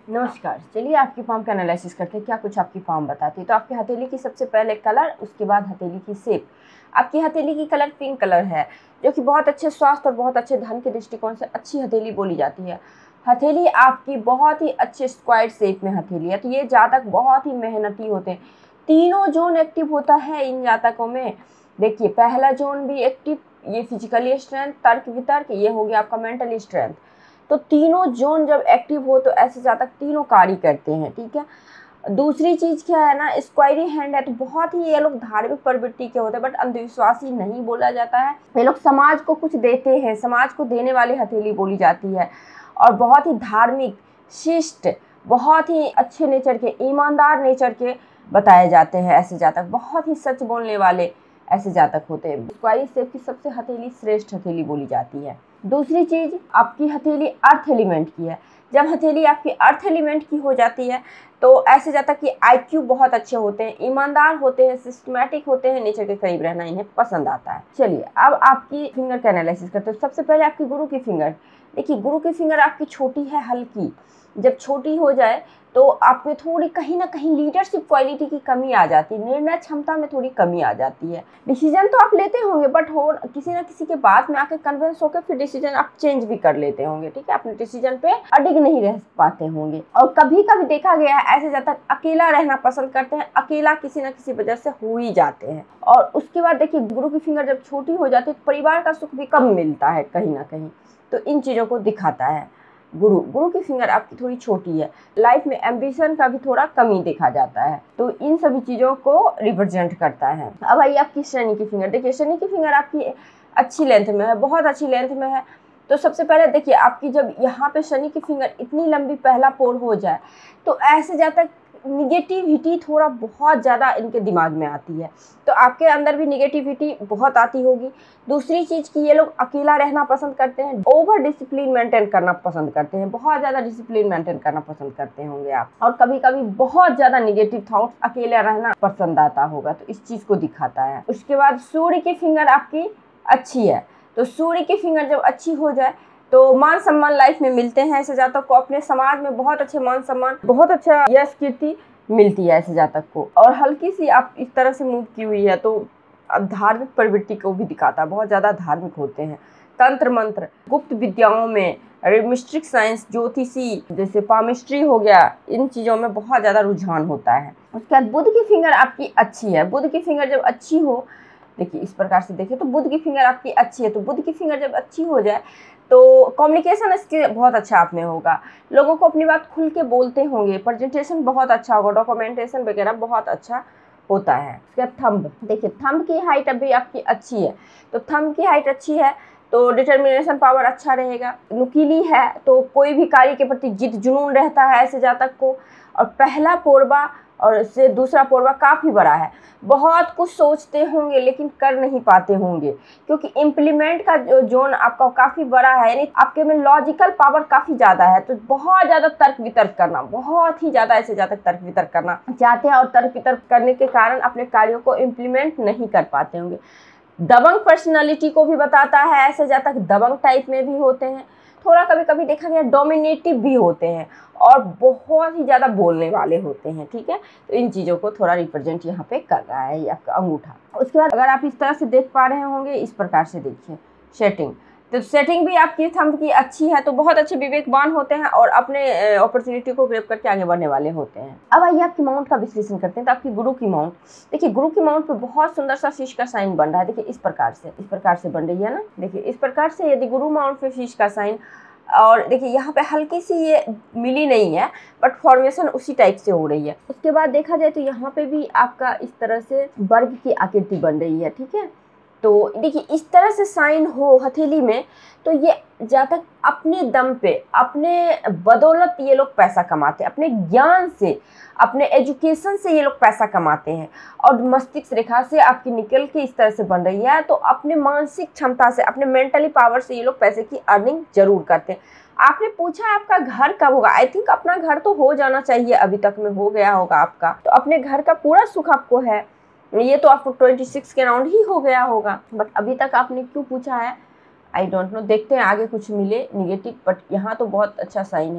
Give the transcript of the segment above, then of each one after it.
नमस्कार। चलिए आपकी पाम का एनालिसिस करते हैं, क्या कुछ आपकी पाम बताती है। तो आपकी हथेली की सबसे पहले कलर, उसके बाद हथेली की शेप। आपकी हथेली की कलर पिंक कलर है, जो कि बहुत अच्छे स्वास्थ्य और बहुत अच्छे धन के दृष्टिकोण से अच्छी हथेली बोली जाती है। हथेली आपकी बहुत ही अच्छे स्क्वायर शेप में हथेली है। तो ये जातक बहुत ही मेहनती होते हैं। तीनों जोन एक्टिव होता है इन जातकों में। देखिए, पहला जोन भी एक्टिव, ये फिजिकली स्ट्रेंथ, तर्क वितर्क, ये हो गया आपका मेंटल स्ट्रेंथ। तो तीनों जोन जब एक्टिव हो तो ऐसे जातक तीनों कार्य करते हैं। ठीक है। दूसरी चीज क्या है ना, स्क्वायरी हैंड है, तो बहुत ही ये लोग धार्मिक प्रवृत्ति के होते हैं, बट अंधविश्वासी नहीं बोला जाता है। ये लोग समाज को कुछ देते हैं, समाज को देने वाली हथेली बोली जाती है। और बहुत ही धार्मिक, शिष्ट, बहुत ही अच्छे नेचर के, ईमानदार नेचर के बताए जाते हैं। ऐसे जातक बहुत ही सच बोलने वाले ऐसे जातक होते हैं। स्क्वायरी शेप की सबसे हथेली श्रेष्ठ हथेली बोली जाती है। दूसरी चीज, आपकी हथेली अर्थ एलिमेंट की है। जब हथेली आपकी अर्थ एलिमेंट की हो जाती है तो ऐसे जातक कि IQ बहुत अच्छे होते हैं, ईमानदार होते हैं, सिस्टमैटिक होते हैं, नेचर के करीब रहना इन्हें पसंद आता है। चलिए अब आपकी फिंगर का एनालिसिस करते हैं। सबसे पहले आपकी गुरु की फिंगर। देखिए, गुरु की फिंगर आपकी छोटी है, हल्की। जब छोटी हो जाए तो आपको थोड़ी कहीं ना कहीं लीडरशिप क्वालिटी की कमी आ जाती है, निर्णय क्षमता में थोड़ी कमी आ जाती है। डिसीजन तो आप लेते होंगे, बट हो किसी ना किसी के बात में आके कन्विंस होकर फिर डिसीजन आप चेंज भी कर लेते होंगे। ठीक है, अपने डिसीजन पे अडिग नहीं रह पाते होंगे। और कभी कभी देखा गया है ऐसे जातक अकेला रहना पसंद करते हैं, अकेला किसी न किसी वजह से हो ही जाते हैं। और उसके बाद देखिए, गुरु की फिंगर जब छोटी हो जाती है तो परिवार का सुख भी कम मिलता है कहीं ना कहीं। तो इन चीजों को दिखाता है। गुरु की फिंगर आपकी थोड़ी छोटी है, लाइफ में एम्बिशन का भी थोड़ा कमी देखा जाता है। तो इन सभी चीजों को रिप्रेजेंट करता है। अब आइए आपकी शनि की फिंगर। देखिए, शनि की फिंगर आपकी अच्छी लेंथ में है, बहुत अच्छी लेंथ में है। तो सबसे पहले देखिए, आपकी जब यहाँ पे शनि की फिंगर इतनी लंबी पहला पोर हो जाए तो ऐसे जातक निगेटिविटी थोड़ा बहुत ज़्यादा इनके दिमाग में आती है। तो आपके अंदर भी निगेटिविटी बहुत आती होगी। दूसरी चीज़ कि ये लोग अकेला रहना पसंद करते हैं, ओवर डिसिप्लिन मेंटेन करना पसंद करते हैं, बहुत ज़्यादा डिसिप्लिन मेंटेन करना पसंद करते होंगे आप। और कभी कभी बहुत ज़्यादा निगेटिव थॉट्स, अकेला रहना पसंद आता होगा, तो इस चीज़ को दिखाता है। उसके बाद सूर्य की फिंगर आपकी अच्छी है। तो सूर्य की फिंगर जब अच्छी हो जाए तो मान सम्मान लाइफ में मिलते हैं। ऐसे जातक को अपने समाज में बहुत अच्छे मान सम्मान, बहुत अच्छा यश कीर्ति मिलती है ऐसे जातक को। और हल्की सी आप इस तरह से मूव की हुई है तो अब धार्मिक प्रवृत्ति को भी दिखाता है, बहुत ज़्यादा धार्मिक होते हैं। तंत्र मंत्र, गुप्त विद्याओं में, मिस्टिक साइंस, ज्योतिषी जैसे पामिस्ट्री हो गया, इन चीज़ों में बहुत ज़्यादा रुझान होता है। उसके बाद बुध की फिंगर आपकी अच्छी है। बुध की फिंगर जब अच्छी हो, देखिए इस प्रकार से देखिए तो बुध की फिंगर आपकी अच्छी है। तो बुध की फिंगर जब अच्छी हो जाए तो कम्युनिकेशन स्किल बहुत अच्छा आप में होगा, लोगों को अपनी बात खुल के बोलते होंगे, प्रेजेंटेशन बहुत अच्छा होगा, डॉक्यूमेंटेशन वगैरह बहुत अच्छा होता है। उसके बाद थंब। देखिए, थंब की हाइट अभी आपकी अच्छी है। तो थंब की हाइट अच्छी है तो डिटर्मिनेशन पावर अच्छा रहेगा। नुकीली है तो कोई भी कार्य के प्रति जिद जुनून रहता है ऐसे जातक को। और पहला पोरबा और इससे दूसरा पोरबा काफ़ी बड़ा है। बहुत कुछ सोचते होंगे लेकिन कर नहीं पाते होंगे, क्योंकि इम्प्लीमेंट का जो जोन आपका काफ़ी बड़ा है, यानी आपके में लॉजिकल पावर काफ़ी ज़्यादा है। तो बहुत ज़्यादा तर्क वितर्क करना, बहुत ही ज़्यादा ऐसे जातक तर्क वितर्क करना चाहते हैं और तर्क वितर्क करने के कारण अपने कार्यों को इम्प्लीमेंट नहीं कर पाते होंगे। दबंग पर्सनालिटी को भी बताता है। ऐसे जातक दबंग टाइप में भी होते हैं, थोड़ा कभी कभी देखा गया डोमिनेटिव भी होते हैं और बहुत ही ज़्यादा बोलने वाले होते हैं। ठीक है, तो इन चीज़ों को थोड़ा रिप्रेजेंट यहाँ पे कर रहा है ये आपका अंगूठा। उसके बाद अगर आप इस तरह से देख पा रहे होंगे, इस प्रकार से देखिए सेटिंग। तो सेटिंग भी आपकी थंब की अच्छी है, तो बहुत अच्छे विवेकवान होते हैं और अपने अपॉर्चुनिटी को ग्रैब करके आगे बढ़ने वाले होते हैं। अब आइए आपकी माउंट का विश्लेषण करते हैं। तो आपकी गुरु की माउंट। देखिए, गुरु की माउंट पे बहुत सुंदर सा शीश का साइन बन रहा है। देखिए इस प्रकार से बन रही है ना। देखिए इस प्रकार से यदि गुरु माउंट पे शीश का साइन, और देखिए यहाँ पे हल्की सी ये मिली नहीं है, बट फॉर्मेशन उसी टाइप से हो रही है। उसके बाद देखा जाए तो यहाँ पे भी आपका इस तरह से वर्ग की आकृति बन रही है। ठीक है, तो देखिए इस तरह से साइन हो हथेली में तो ये जातक अपने दम पे, अपने बदौलत ये लोग पैसा कमाते हैं, अपने ज्ञान से, अपने एजुकेशन से ये लोग पैसा कमाते हैं। और मस्तिष्क रेखा से आपकी निकल के इस तरह से बन रही है, तो अपने मानसिक क्षमता से, अपने मेंटली पावर से ये लोग पैसे की अर्निंग जरूर करते हैं। आपने पूछा आपका घर कब होगा, आई थिंक अपना घर तो हो जाना चाहिए, अभी तक में हो गया होगा आपका, तो अपने घर का पूरा सुख आपको है। ये तो आपको 26 के राउंड ही हो गया होगा, बट अभी तक आपने क्यों पूछा है, आई डोंट नो। देखते हैं आगे कुछ मिले निगेटिव, बट यहाँ तो बहुत अच्छा साइन है।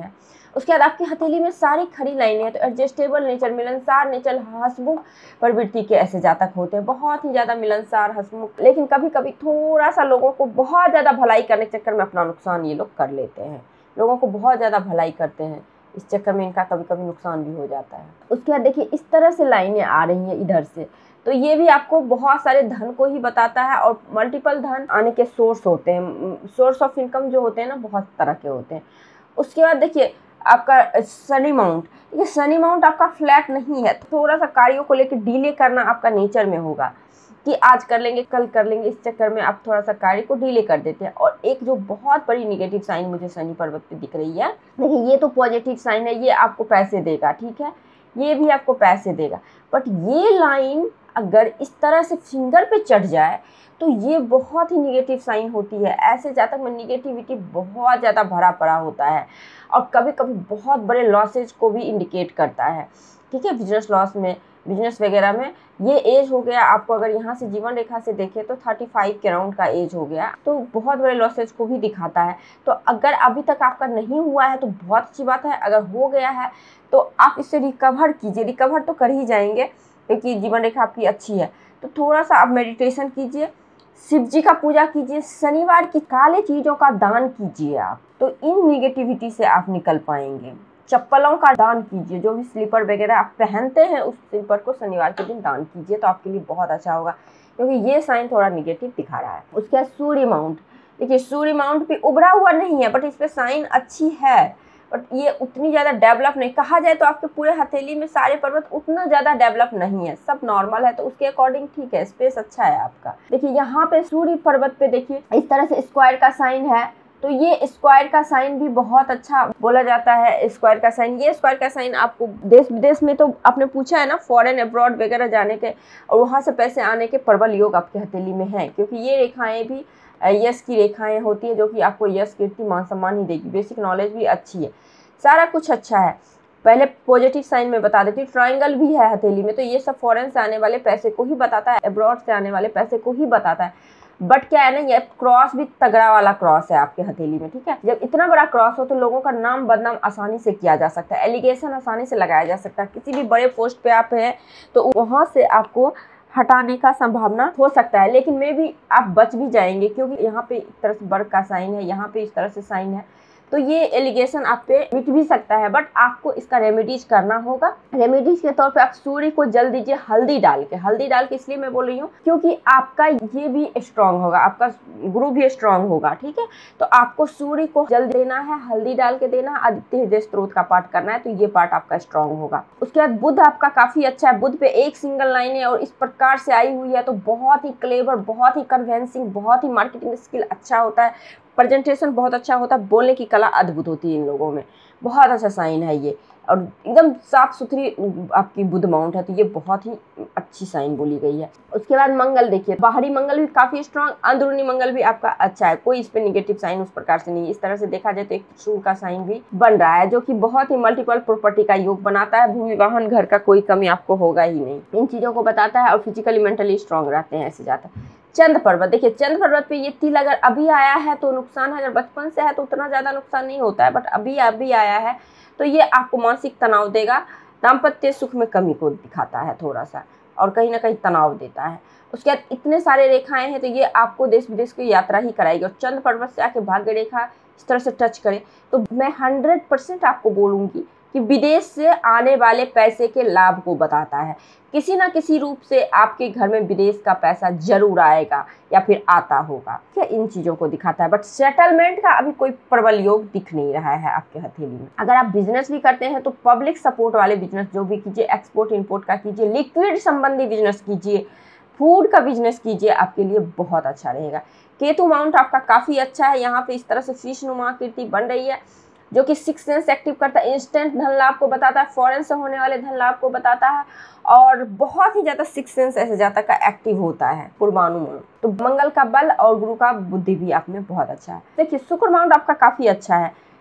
उसके बाद आपकी हथेली में सारी खड़ी लाइनें हैं, तो एडजस्टेबल नेचर, मिलनसार नेचर, हंसमुख प्रवृत्ति के ऐसे जातक होते हैं, बहुत ही ज़्यादा मिलनसार, हंसमुख, लेकिन कभी कभी थोड़ा सा लोगों को बहुत ज़्यादा भलाई करने के चक्कर में अपना नुकसान ये लोग कर लेते हैं। लोगों को बहुत ज़्यादा भलाई करते हैं, इस चक्कर में इनका कभी कभी नुकसान भी हो जाता है। उसके बाद देखिए इस तरह से लाइनें आ रही हैं इधर से, तो ये भी आपको बहुत सारे धन को ही बताता है, और मल्टीपल धन आने के सोर्स होते हैं, सोर्स ऑफ इनकम जो होते हैं ना बहुत तरह के होते हैं। उसके बाद देखिए आपका शनि माउंट, ये शनि माउंट आपका फ्लैट नहीं है, थोड़ा सा कार्यों को लेकर डिले करना आपका नेचर में होगा कि आज कर लेंगे कल कर लेंगे, इस चक्कर में आप थोड़ा सा कार्य को डिले कर देते हैं। और एक जो बहुत बड़ी निगेटिव साइन मुझे शनि पर्वत पे दिख रही है, देखिए ये तो पॉजिटिव साइन है, ये आपको पैसे देगा, ठीक है, ये भी आपको पैसे देगा, बट ये लाइन अगर इस तरह से फिंगर पे चढ़ जाए तो ये बहुत ही निगेटिव साइन होती है। ऐसे जातक में निगेटिविटी बहुत ज़्यादा भरा पड़ा होता है, और कभी कभी बहुत बड़े लॉसेज को भी इंडिकेट करता है, ठीक है, बिजनेस लॉस में, बिजनेस वगैरह में। ये एज हो गया आपको, अगर यहाँ से जीवन रेखा से देखें तो 35 के राउंड का एज हो गया, तो बहुत बड़े लॉसेज को भी दिखाता है। तो अगर अभी तक आपका नहीं हुआ है तो बहुत अच्छी बात है, अगर हो गया है तो आप इससे रिकवर कीजिए, रिकवर तो कर ही जाएंगे क्योंकि जीवन रेखा आपकी अच्छी है। तो थोड़ा सा आप मेडिटेशन कीजिए, शिव जी का पूजा कीजिए, शनिवार की काले चीज़ों का दान कीजिए आप, तो इन निगेटिविटी से आप निकल पाएंगे। चप्पलों का दान कीजिए, जो भी स्लीपर वगैरह आप पहनते हैं उस स्लीपर को शनिवार के दिन दान कीजिए, तो आपके लिए बहुत अच्छा होगा, क्योंकि ये साइन थोड़ा निगेटिव दिखा रहा है। उसके बाद सूर्य माउंट, देखिए सूर्य माउंट भी उभरा हुआ नहीं है, बट इस पर साइन अच्छी है, बट ये उतनी ज़्यादा डेवलप नहीं, कहा जाए तो आपके पूरे हथेली में सारे पर्वत उतना ज़्यादा डेवलप नहीं है, सब नॉर्मल है, तो उसके अकॉर्डिंग ठीक है, स्पेस अच्छा है आपका। देखिए यहाँ पे सूर्य पर्वत पे देखिए इस तरह से स्क्वायर का साइन है, तो ये स्क्वायर का साइन भी बहुत अच्छा बोला जाता है। स्क्वायर का साइन, ये स्क्वायर का साइन आपको देश विदेश में, तो आपने पूछा है ना, फॉरेन अब्रॉड वगैरह जाने के और वहाँ से पैसे आने के प्रबल योग आपके हथेली में है, क्योंकि ये रेखाएं भी यश की रेखाएं होती है, जो कि आपको यश, कीर्ति, मान सम्मान ही देगी। बेसिक नॉलेज भी अच्छी है, सारा कुछ अच्छा है। पहले पॉजिटिव साइन में बता देती हूँ, ट्रायंगल भी है हथेली में, तो ये सब फॉरेन से आने वाले पैसे को ही बताता है, अब्रॉड से आने वाले पैसे को ही बताता है। बट क्या है ना, ये क्रॉस भी तगड़ा वाला क्रॉस है आपके हथेली में, ठीक है। जब इतना बड़ा क्रॉस हो तो लोगों का नाम बदनाम आसानी से किया जा सकता है, एलिगेशन आसानी से लगाया जा सकता है। किसी भी बड़े पोस्ट पे आप हैं तो वहाँ से आपको हटाने का संभावना हो सकता है, लेकिन मे भी आप बच भी जाएंगे, क्योंकि यहाँ पे एक तरह से वर्ग का साइन है, यहाँ पे इस तरह से साइन है, तो ये एलिगेशन आप पे मिट भी सकता है, बट आपको इसका रेमेडीज करना होगा। रेमेडीज के तौर पे आप सूर्य को जल दीजिए हल्दी डाल के। हल्दी डाल के इसलिए मैं बोल रही हूँ क्योंकि आपका ये भी स्ट्रांग होगा, आपका गुरु भी स्ट्रांग होगा, ठीक है। तो आपको सूर्य को जल देना है, हल्दी डाल के देना है, आदित्य हृदय स्त्रोत का पाठ करना है, तो ये पार्ट आपका स्ट्रांग होगा। उसके बाद बुध आपका काफी अच्छा है, बुध पे एक सिंगल लाइन है और इस प्रकार से आई हुई है, तो बहुत ही क्लेवर, बहुत ही कन्विंसिंग, बहुत ही मार्केटिंग स्किल अच्छा होता है, प्रेजेंटेशन बहुत अच्छा होता है, बोलने की कला अद्भुत होती है इन लोगों में। बहुत अच्छा साइन है ये, और एकदम साफ सुथरी आपकी बुध माउंट है, तो ये बहुत ही अच्छी साइन बोली गई है। उसके बाद मंगल देखिए, बाहरी मंगल भी काफी स्ट्रांग, अंदरूनी मंगल भी आपका अच्छा है, कोई इस पे निगेटिव साइन उस प्रकार से नहीं है। इस तरह से देखा जाए तो एक त्रिशूल का साइन भी बन रहा है, जो कि बहुत ही मल्टीपल प्रॉपर्टी का योग बनाता है। भूमि वाहन घर का कोई कमी आपको होगा ही नहीं, इन चीजों को बताता है, और फिजिकली मेंटली स्ट्रांग रहते हैं ऐसे जाता है। चंद्र पर्वत देखिए, चंद्र पर्वत पे ये तिल अगर अभी आया है तो नुकसान है, अगर बचपन से है तो उतना ज्यादा नुकसान नहीं होता है, बट अभी आया है तो ये आपको मानसिक तनाव देगा, दाम्पत्य सुख में कमी को दिखाता है थोड़ा सा, और कहीं ना कहीं तनाव देता है। उसके बाद इतने सारे रेखाएं हैं, तो ये आपको देश विदेश की यात्रा ही कराएगी। और चंद्र पर्वत से आके भाग्य रेखा इस तरह से टच करे तो मैं 100% आपको बोलूँगी कि विदेश से आने वाले पैसे के लाभ को बताता है। किसी ना किसी रूप से आपके घर में विदेश का पैसा जरूर आएगा या फिर आता होगा, क्या इन चीज़ों को दिखाता है। बट सेटलमेंट का अभी कोई प्रबल योग दिख नहीं रहा है आपके हथेली में। अगर आप बिजनेस भी करते हैं तो पब्लिक सपोर्ट वाले बिजनेस जो भी कीजिए, एक्सपोर्ट इम्पोर्ट का कीजिए, लिक्विड संबंधी बिजनेस कीजिए, फूड का बिजनेस कीजिए, आपके लिए बहुत अच्छा रहेगा। केतु माउंट आपका काफ़ी अच्छा है, यहाँ पे इस तरह से फिश नुमा आकृति बन रही है, जो कि सिक्स सेंस एक्टिव करता है, इंस्टेंट धन लाभ को बताता है, फॉरेन से होने वाले धन लाभ को बताता है, और बहुत ही ज़्यादा सिक्स सेंस ऐसे जातक का एक्टिव होता है, पूर्वानुमान। तो मंगल का बल और गुरु का बुद्धि भी आप में बहुत अच्छा है। देखिए शुक्र माउंट आपका काफ़ी अच्छा है,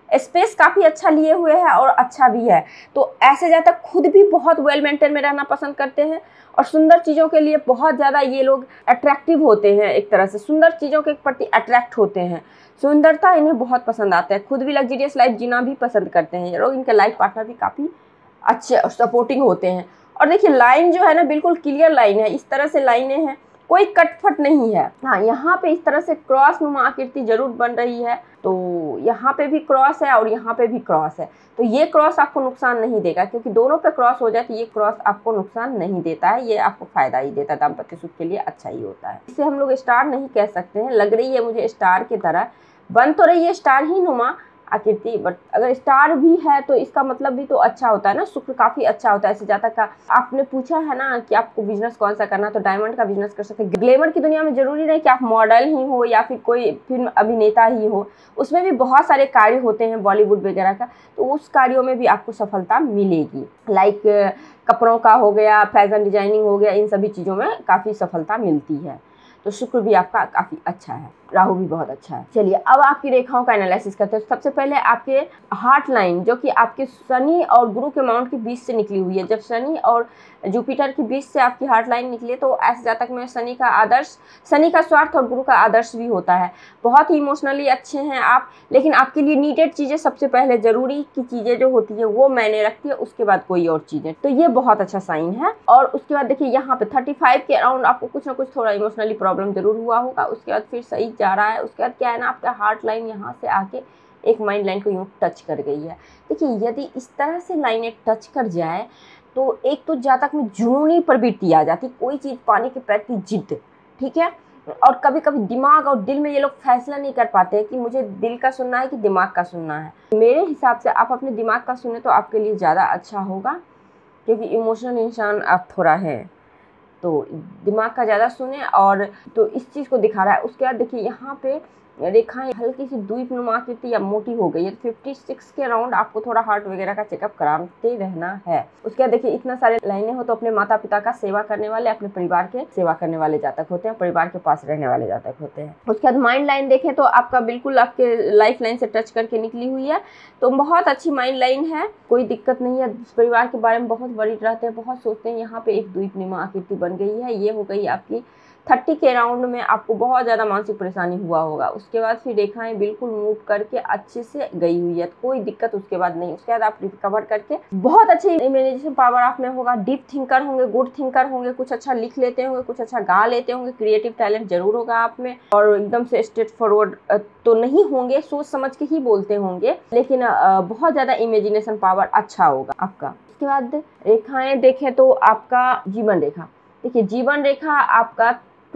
स्पेस काफ़ी अच्छा लिए हुए है और अच्छा भी है। तो ऐसे जातक खुद भी बहुत वेल मेंटेन में रहना पसंद करते हैं और सुंदर चीज़ों के लिए बहुत ज़्यादा ये लोग अट्रैक्टिव होते हैं, एक तरह से सुंदर चीज़ों के प्रति अट्रैक्ट होते हैं। सुंदरता इन्हें बहुत पसंद आता है, खुद भी लग्जरियस लाइफ जीना भी पसंद करते हैं ये लोग। इनके लाइफ पार्टनर भी काफ़ी अच्छे और सपोर्टिंग होते हैं। और देखिए लाइन जो है ना बिल्कुल क्लियर लाइन है, इस तरह से लाइनें हैं, कोई कटफट नहीं है। हाँ, यहाँ पे इस तरह से क्रॉस नुमा आकृति जरूर बन रही है, तो यहाँ पे भी क्रॉस है और यहाँ पे भी क्रॉस है। तो ये क्रॉस आपको नुकसान नहीं देगा, क्योंकि दोनों पे क्रॉस हो जाए तो ये क्रॉस आपको नुकसान नहीं देता है, ये आपको फायदा ही देता है, दाम्पत्य सुख के लिए अच्छा ही होता है। इसे हम लोग स्टार नहीं कह सकते हैं, लग रही है मुझे स्टार की तरह, बन तो रही है स्टार ही नुमा आकृति, बट अगर स्टार भी है तो इसका मतलब भी तो अच्छा होता है ना, शुक्र काफ़ी अच्छा होता है। ऐसे जातक का आपने पूछा है ना कि आपको बिजनेस कौन सा करना, तो डायमंड का बिजनेस कर सकते हैं। ग्लैमर की दुनिया में जरूरी नहीं कि आप मॉडल ही हो या फिर कोई फिल्म अभिनेता ही हो, उसमें भी बहुत सारे कार्य होते हैं बॉलीवुड वगैरह का, तो उस कार्यों में भी आपको सफलता मिलेगी। लाइक कपड़ों का हो गया, फैशन डिजाइनिंग हो गया, इन सभी चीज़ों में काफ़ी सफलता मिलती है। तो शुक्र भी आपका काफ़ी अच्छा है, राहु भी बहुत अच्छा है। चलिए अब आपकी रेखाओं का एनालिसिस करते हैं। सबसे पहले आपके हार्ट लाइन, जो कि आपके शनि और गुरु के माउंट के बीच से निकली हुई है। जब शनि और जुपिटर के बीच से आपकी हार्ट लाइन निकली तो ऐसे जातक में शनि का आदर्श, शनि का स्वार्थ और गुरु का आदर्श भी होता है। बहुत ही इमोशनली अच्छे हैं आप, लेकिन आपके लिए नीडेड चीज़ें सबसे पहले, ज़रूरी की चीज़ें जो होती है वो मैंने रखती है, उसके बाद कोई और चीज़ें, तो ये बहुत अच्छा साइन है। और उसके बाद देखिए यहाँ पे 35 के अराउंड आपको कुछ ना कुछ थोड़ा इमोशनली प्रॉब्लम जरूर हुआ होगा, उसके बाद फिर सही जा रहा है। उसके बाद क्या है ना, आपका हार्ट लाइन यहाँ से आके एक माइंड लाइन को यूँ टच कर गई है। देखिए यदि इस तरह से लाइनें टच कर जाए तो एक तो जातक में जुनूनी प्रवृत्ति आ जाती, कोई चीज़ पाने के प्रति जिद, ठीक है। और कभी कभी दिमाग और दिल में ये लोग फैसला नहीं कर पाते हैं कि मुझे दिल का सुनना है कि दिमाग का सुनना है। मेरे हिसाब से आप अपने दिमाग का सुने तो आपके लिए ज़्यादा अच्छा होगा, क्योंकि इमोशनल इंसान आप थोड़ा है, तो दिमाग का ज़्यादा सुने। और तो इस चीज़ को दिखा रहा है। उसके बाद देखिए यहाँ पे रेखाएं हल्की सी द्वीपनुमा आकृति या मोटी हो गई है, तो 56 के अराउंड आपको थोड़ा हार्ट वगैरह का चेकअप कराते रहना है। उसके बाद देखिए इतना सारे लाइनें हो तो अपने माता पिता का सेवा करने वाले, अपने परिवार के सेवा करने वाले जातक होते हैं, परिवार के पास रहने वाले जातक होते हैं। उसके बाद माइंड लाइन देखें तो आपका बिल्कुल आपके लाइफ लाइन से टच करके निकली हुई है, तो बहुत अच्छी माइंड लाइन है, कोई दिक्कत नहीं है। परिवार के बारे में बहुत वरीड रहते हैं, बहुत सोचते हैं। यहाँ पे एक द्वीपनुमा आकृति बन गई है, ये हो गई आपकी 30 के राउंड में आपको बहुत ज़्यादा मानसिक परेशानी हुआ होगा। उसके बाद फिर रेखाएं बिल्कुल मूव करके अच्छे से गई हुई है, कोई दिक्कत उसके बाद नहीं। उसके बाद आप रिकवर करके बहुत अच्छी इमेजिनेशन पावर आप में होगा, डीप थिंकर होंगे, गुड थिंकर होंगे, कुछ अच्छा लिख लेते होंगे, कुछ अच्छा गा लेते होंगे, क्रिएटिव टैलेंट जरूर होगा आप में। और एकदम से स्ट्रेट फॉरवर्ड तो नहीं होंगे, सोच समझ के ही बोलते होंगे, लेकिन बहुत ज़्यादा इमेजिनेशन पावर अच्छा होगा आपका। उसके बाद रेखाएं देखें तो आपका जीवन रेखा, देखिए जीवन रेखा आपका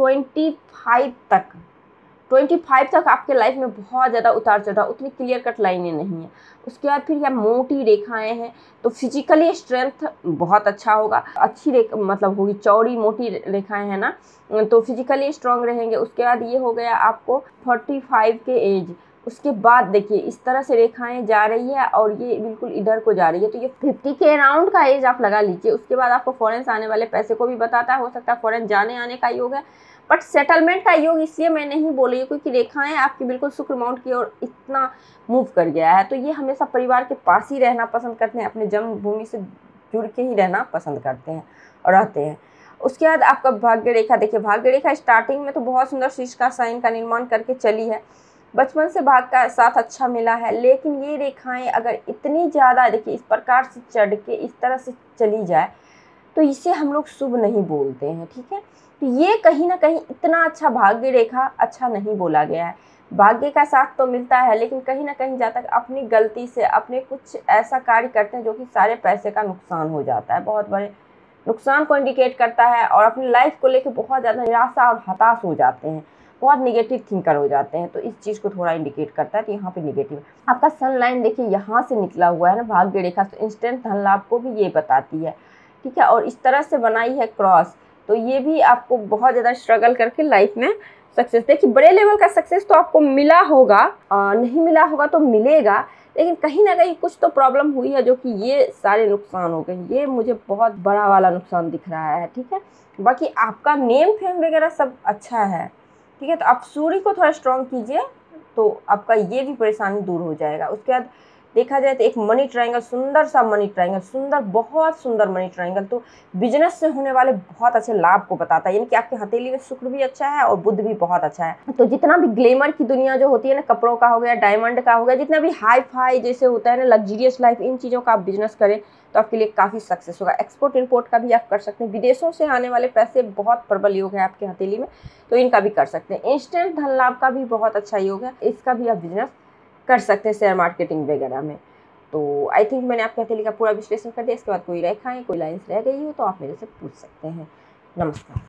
25 तक आपके लाइफ में बहुत ज़्यादा उतार चढ़ाव, उतनी क्लियर कट लाइनें नहीं है। उसके बाद फिर यह मोटी रेखाएं हैं, तो फिजिकली स्ट्रेंथ बहुत अच्छा होगा, अच्छी मतलब होगी, चौड़ी मोटी रेखाएं हैं ना, तो फिजिकली स्ट्रांग रहेंगे। उसके बाद ये हो गया आपको 45 के एज। उसके बाद देखिए इस तरह से रेखाएं जा रही है और ये बिल्कुल इधर को जा रही है, तो ये 50 के अराउंड का एज आप लगा लीजिए। उसके बाद आपको फॉरेन से आने वाले पैसे को भी बताता है, हो सकता है फॉरेन जाने आने का योग है, बट सेटलमेंट का योग इसलिए मैं नहीं बोल रही हूँ क्योंकि रेखाएं आपकी बिल्कुल शुक्र माउंट की ओर इतना मूव कर गया है, तो ये हमेशा परिवार के पास ही रहना पसंद करते हैं, अपने जन्मभूमि से जुड़ के ही रहना पसंद करते हैं और रहते हैं। उसके बाद आपका भाग्य रेखा, देखिए भाग्य रेखा स्टार्टिंग में तो बहुत सुंदर शीर्ष का साइन का निर्माण करके चली है, बचपन से भाग का साथ अच्छा मिला है, लेकिन ये रेखाएं अगर इतनी ज़्यादा देखिए इस प्रकार से चढ़ के इस तरह से चली जाए तो इसे हम लोग शुभ नहीं बोलते हैं, ठीक है। तो ये कहीं ना कहीं इतना अच्छा भाग्य रेखा अच्छा नहीं बोला गया है। भाग्य का साथ तो मिलता है, लेकिन कहीं ना कहीं जब तक अपनी गलती से अपने कुछ ऐसा कार्य करते हैं जो कि सारे पैसे का नुकसान हो जाता है, बहुत बड़े नुकसान को इंडिकेट करता है, और अपनी लाइफ को लेकर बहुत ज़्यादा निराशा और हताश हो जाते हैं, बहुत निगेटिव थिंकर हो जाते हैं, तो इस चीज़ को थोड़ा इंडिकेट करता है। तो यहाँ पे निगेटिव है। आपका सन लाइन देखिए यहाँ से निकला हुआ है ना भाग्य रेखा, तो इंस्टेंट धन लाभ को भी ये बताती है, ठीक है। और इस तरह से बनाई है क्रॉस, तो ये भी आपको बहुत ज़्यादा स्ट्रगल करके लाइफ में सक्सेस, देखिए बड़े लेवल का सक्सेस तो आपको मिला होगा, नहीं मिला होगा तो मिलेगा, लेकिन कहीं ना कहीं कुछ तो प्रॉब्लम हुई है जो कि ये सारे नुकसान हो गए। ये मुझे बहुत बड़ा वाला नुकसान दिख रहा है, ठीक है। बाकी आपका नेम फेम वगैरह सब अच्छा है, ठीक है। तो आप सूर्य को थोड़ा स्ट्रॉन्ग कीजिए, तो आपका ये भी परेशानी दूर हो जाएगा। उसके बाद देखा जाए तो एक मनी ट्रायंगल, सुंदर सा मनी ट्रायंगल, सुंदर, बहुत सुंदर मनी ट्रायंगल, तो बिजनेस से होने वाले बहुत अच्छे लाभ को बताता है। यानी कि आपके हथेली में शुक्र भी अच्छा है और बुध भी बहुत अच्छा है। तो जितना भी ग्लैमर की दुनिया जो होती है ना, कपड़ों का हो गया, डायमंड का हो गया, जितना भी हाई फाई जैसे होता है ना, लग्जरियस लाइफ, इन चीज़ों का आप बिजनेस करें तो आपके लिए काफ़ी सक्सेस होगा। एक्सपोर्ट इम्पोर्ट का भी आप कर सकते हैं। विदेशों से आने वाले पैसे, बहुत प्रबल योग है आपके हथेली में, तो इनका भी कर सकते हैं। इंस्टेंट धन लाभ का भी बहुत अच्छा योग है, इसका भी आप बिजनेस कर सकते हैं शेयर मार्केटिंग वगैरह में। तो आई थिंक मैंने आपके हथेली का पूरा विश्लेषण कर दिया। इसके बाद कोई रेखाएं, कोई लाइन्स रह गई हो तो आप मेरे से पूछ सकते हैं। नमस्कार।